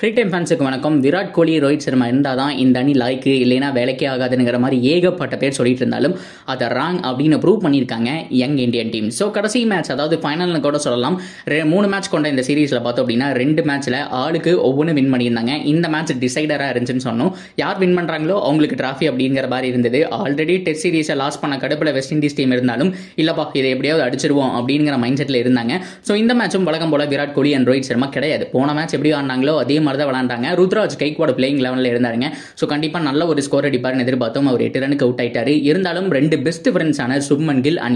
Cricket ஃபேன்ஸுக்கு வணக்கம். விராட் கோலி, ரோஹித் சர்மா இருந்தால் தான் இந்த அணி லாய்க்கு, இல்லைனா வேலைக்கே ஆகாதுங்கிற மாதிரி ஏகப்பட்ட பேர் சொல்லிட்டு இருந்தாலும் அதை ராங் அப்படின்னு ப்ரூவ் பண்ணியிருக்காங்க யங் இந்தியன் டீம். ஸோ கடைசி மேட்ச், அதாவது ஃபைனல்னு கூட சொல்லலாம், 3 மேட்ச் கொண்ட இந்த சீரீஸில் பார்த்தோம் அப்படின்னா 2 மேட்ச்சில் ஆளுக்கு ஒவ்வொன்று வின் பண்ணியிருந்தாங்க. இந்த மேட்ச் டிசைடராக இருந்துச்சுன்னு சொன்னோம். யார் வின் பண்ணுறாங்களோ அவங்களுக்கு டிராஃபி அப்படிங்கிற மாதிரி இருந்தது. ஆல்ரெடி டெஸ்ட் சீரீஸை லாஸ் பண்ண கடுப்பில் வெஸ்ட் இண்டீஸ் டீம் இருந்தாலும் இல்லப்பா இதை எப்படியாவது அடிச்சிருவோம் அப்படிங்கிற மைண்ட் செட்டில் இருந்தாங்க. ஸோ இந்த மேட்சும் வழக்கம் போல விராட் கோலி அண்ட் ரோஹித் சர்மா கிடையாது. போன மேட்ச் எப்படி ஆனாங்களோ அதே மாதிரி தான் விளையாண்டாங்க. ருத்ராஜ் கைக்வாட் பிளேயிங் லெவலில் இருந்தாருங்க. ஸோ கண்டிப்பாக நல்ல ஒரு ஸ்கோர் அடிப்பார்னு எதிர்பார்த்தோம். அவர் 8 ரனுக்கு அவுட் ஆயிட்டாரு. இருந்தாலும் 2 பெஸ்ட் ஃப்ரெண்ட்ஸான சுப்மன் கில் அண்ட்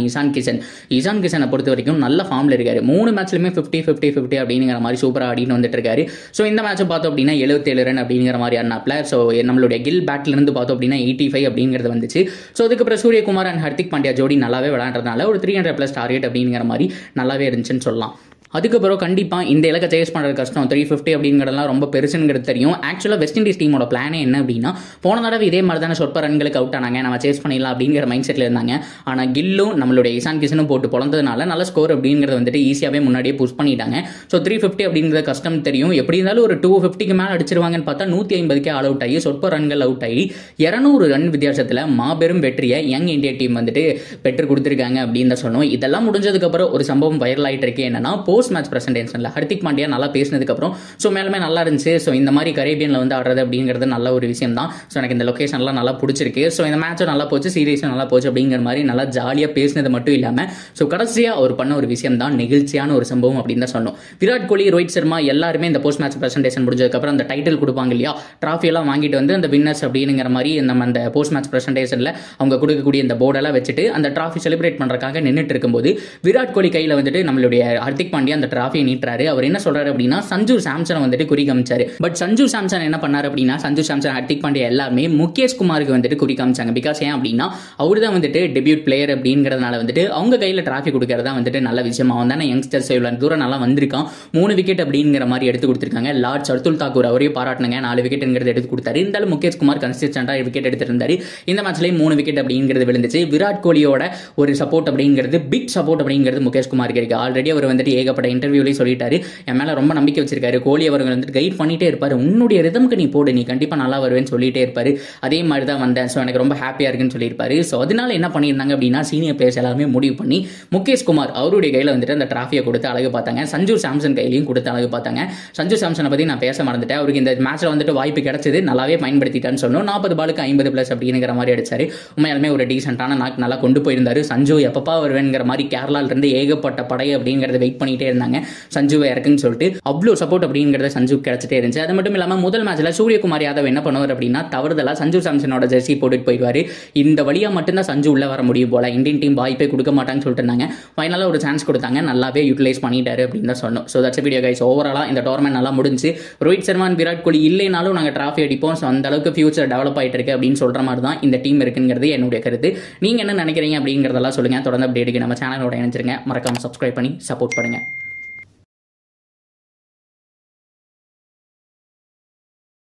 இசான் கிஷனை பொறுத்த வரைக்கும் நல்ல ஃபார்ம்ல இருக்காரு. 3 மேட்ச்லுமே 50-50-50 அப்படிங்கிற மாதிரி சூப்பராக ஆடிட்டு வந்துட்டு இருக்காரு. ஸோ இந்த மேட்ச் பார்த்தோம் அப்படின்னா 77 ரன் அப்படிங்கிற மாதிரி ஆடினாப்ல. ஸோ நம்மளுடைய கில் பேட்ல இருந்து பார்த்தோம் அப்படின்னா 85 அப்படிங்கிறது வந்துச்சு. ஸோ அதுக்கப்புறம் சூரியகுமார் அண்ட் ஹர்திக் பாண்டியா ஜோடி நல்லாவே விளையாடுறதுனால ஒரு 300+ டார்கெட் அப்படிங்கிற மாதிரி நல்லாவே இருந்துச்சுன்னு சொல்லலாம். அதுக்கப்புறம் கண்டிப்பாக இந்த இலக்கை சேஸ் பண்ணுறது கஷ்டம். 350 அப்படிங்கிறதெல்லாம் ரொம்ப பெருசுங்கிறது தெரியும். ஆக்சுவலாக வெஸ்ட் இண்டீஸ் டீமோட பிளானே என்ன அப்படின்னா, போன தடவை இதே மாதிரி தானே சொற்ப ரன்களுக்கு அவுட் ஆனாங்க, நம்ம சேஸ் பண்ணிடலாம் அப்படிங்கிற மைண்ட் செட்டில் இருந்தாங்க. ஆனால் கில்லும் நம்மளுடைய இசான் கிஷனும் போட்டு பொழந்ததுனால நல்ல ஸ்கோர் அப்படிங்கிறது வந்துட்டு ஈஸியாகவே முன்னாடியே புஷ் பண்ணிட்டாங்க. ஸோ 350 அப்படிங்கிறது கஷ்டம் தெரியும். எப்படி இருந்தாலும் ஒரு 250க்கு மேலே அடிச்சிருவாங்கன்னு பார்த்தா 150க்கே ஆல் அவுட் ஆகி சொற்ப ரன்கள் அவுட் ஆகி 200 ரன் வித்தியாசத்தில் மாபெரும் வெற்றியை யங் இந்தியா டீம் வந்துட்டு பெற்று கொடுத்துருக்காங்க அப்படின்னு தான் சொன்னோம். இதெல்லாம் முடிஞ்சதுக்கப்புறம் ஒரு சம்பவம் வைரல் ஆகிட்டு இருக்கு. என்னன்னா, போஸ்ட் மேட்ச் பிரசன்டேஷன்ல ஹர்திக் பாண்டியா நல்லா பேசினதுக்கு அப்புறம் ஸோ மேலுமே நல்லா இருந்துச்சு. ஸோ இந்த மாதிரி கரேபியன்ல வந்து ஆடுறது அப்படிங்கிறது நல்ல ஒரு விஷயம் தான். ஸோ எனக்கு இந்த லொகேஷன்லாம் நல்லா பிடிச்சிருக்கு. ஸோ இந்த மேட்சும் நல்லா போச்சு, சீரீஸும் நல்லா போச்சு அப்படிங்கிற மாதிரி நல்லா ஜாலியாக பேசினது மட்டும் இல்லாமல் ஸோ கடைசியாக அவர் பண்ண ஒரு விஷயம் தான் நெகிழ்ச்சியான ஒரு சம்பவம் அப்படின்னு தான் சொன்னோம். விராட் கோலி, ரோஹித் சர்மா எல்லாருமே இந்த போஸ்ட் மேட்ச் பிரசன்டேஷன் முடிஞ்சதுக்கப்புறம் அந்த டைட்டில் கொடுப்பாங்க இல்லையா, டிராஃபி எல்லாம் வாங்கிட்டு வந்து அந்த வின்னர்ஸ் அப்படிங்கிற மாதிரி நம்ம அந்த போஸ்ட் மேட்ச் பிரசன்டேஷன்ல அவங்க கொடுக்கக்கூடிய இந்த போர்டெல்லாம் வச்சுட்டு அந்த டிராஃபி செலிப்ரேட் பண்றதுக்காக நின்றுட்டு இருக்கும்போது விராட் கோலி கையில் வந்துட்டு நம்மளுடைய ஹர்திக் பாண்டியா அந்த டிராஃபியை நீட்டுறாரு. அவர் என்ன சொல்றாரு அப்படின்னா, சஞ்சு சாம்சனை வந்துட்டு குறி காமிச்சாரு. பட் சஞ்சு சாம்சன் என்ன பண்ணாரு அப்படின்னா, சஞ்சு சாம்சன், ஹர்திக் பாண்டியா எல்லாருமே முகேஷ் குமாருக்கு வந்துட்டு குறி காமிச்சாங்க. பிகாஸ் ஏன் அப்படின்னா, அவர் தான் வந்துட்டு டெபியூட் பிளேயர் அப்படிங்கிறதுனால வந்துட்டு அவங்க கையில் டிராஃபி கொடுக்கறதா வந்துட்டு நல்ல விஷயம். அவன் தானே யங்ஸ்டர்ஸ் இவ்வளவு தூரம் நல்லா வந்திருக்கான், 3 விக்கெட் அப்படிங்கிற மாதிரி எடுத்து கொடுத்துருக்காங்க. லார்ட் அர்துல் தாக்கூர் அவரையும் பாராட்டினாங்க, 4 விக்கெட்ங்கிறது எடுத்து கொடுத்தாரு. இருந்தாலும் முகேஷ் குமார் கன்சிஸ்டன்டா விக்கெட் எடுத்திருந்தாரு. இந்த மேட்ச்லயும் 3 விக்கெட் அப்படிங்கிறது விழுந்துச்சு. விராட் கோலியோட ஒரு சப்போர்ட் அப்படிங்கிறது, பிக் சப்போர்ட் அப்படிங்கிறது முகேஷ் குமாருக்கு இருக்கு. ஆல்ரெடி அவர் வந்துட்டு ஏகப்பட்ட இன்டர்வியூலையும் சொல்லிட்டாரு, என் மேல ரொம்ப நம்பிக்கை வச்சிருக்காரு. கோலி அவர்கள் வந்துட்டு கைட் பண்ணிட்டே இருப்பாரு, உன்னுடைய ரிதம்க்கு நீ போடு, நீ கண்டிப்பா நல்லா வருவேன்னு சொல்லிட்டே இருப்பாரு. அதே மாதிரி தான் வந்தேன், ஸோ எனக்கு ரொம்ப ஹாப்பியா இருக்குன்னு சொல்லியிருப்பாரு. ஸோ அதனால என்ன பண்ணியிருந்தாங்க அப்படின்னா, சீனியர் பிளேயர்ஸ் எல்லாருமே முடிவு பண்ணி முகேஷ் குமார் அவருடைய கையில வந்துட்டு அந்த டிராஃபியை கொடுத்து அழகு பார்த்தாங்க. சஞ்சு சாம்சன் கையிலையும் கொடுத்து அழகு பார்த்தாங்க. சஞ்சு சாம்சனை பத்தி நான் பேச மறந்துட்டேன். அவருக்கு இந்த மேட்ச்ல வந்துட்டு வாய்ப்பு கிடைச்சது, நல்லாவே பயன்படுத்திட்டான்னு சொன்னோம். 40 பாலுக்கு 50+ அப்படிங்கிற மாதிரி அடிச்சாரு. உண்மையாலுமே ஒரு டீசென்டான நாக் நல்லா கொண்டு போயிருந்தாரு. சஞ்சு எப்பப்பா வருவேங்கிற மாதிரி கேரளால இருந்து ஏகப்பட்ட படை அப்படிங்கறத வெயிட் பண்ணிட்டே இருந்தாங்க சஞ்சுவை இறக்குன்னு சொல்லிட்டு. அவ்வளோ சப்போர்ட் அப்படிங்கிறத சஞ்சு கிடைச்சிட்டே இருந்துச்சு. அது மட்டும் இல்லாமல் முதல் மேட்ச்ல சூரியகுமார் யாதவ் என்ன பண்ணுவார் அப்படின்னா, தவறுதலா சஞ்சு சாம்சனோட ஜெர்சி போட்டுட்டு போயிடுவாரு. இந்த வழியா மட்டும்தான் சஞ்சு உள்ள வர முடியும் போல, இந்தியன் டீம் வாய்ப்பே கொடுக்க மாட்டாங்கன்னு சொல்லிட்டு இருந்தாங்க. ஃபைனலாக ஒரு சான்ஸ் கொடுத்தாங்க, நல்லாவே யூட்டிலைஸ் பண்ணிட்டாரு அப்படின்னு தான் சொன்னோம். So that's video guys. ஓவராலா இந்த டோர்னமெண்ட் நல்லா முடிஞ்சு. ரோஹித் சர்மா, விராட் கோலி இல்லைனாலும் நாங்கள் டிராஃபி அடிப்போம். ஸோ அந்த அளவுக்கு ஃபியூச்சர் டெவலப் ஆகிட்டு இருக்கு அப்படின்னு சொல்ற மாதிரி தான் இந்த டீம் இருக்குங்கிறது என்னுடைய கருத்து. நீங்க என்ன நினைக்கிறீங்க அப்படிங்கிறதெல்லாம் சொல்லுங்க. தொடர்ந்து அப்டேட்டுக்கு நம்ம சேனலோட இணைஞ்சிருங்க. மறக்காம சப்ஸ்கிரைப் பண்ணி சப்போர்ட் பண்ணுங்க.